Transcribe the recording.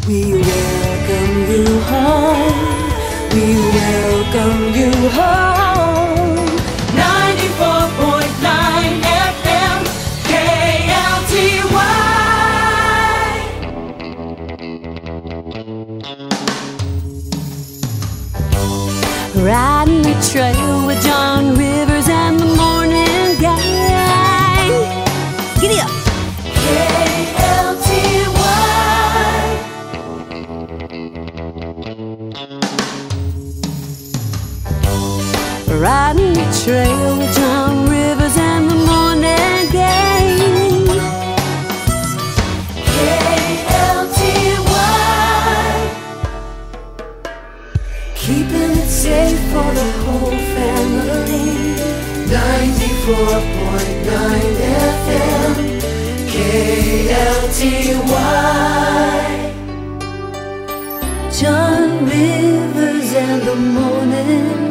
We welcome you home. We welcome you home. 94.9 FM, KLTY. Riding the trail with Jon Rivers and the morning gang. Giddy up. KLTY. Riding the trail with Jon Rivers and the morning gang. KLTY. Keeping it safe for the whole family. 94.9 FM, KLTY. Jon Rivers and the morning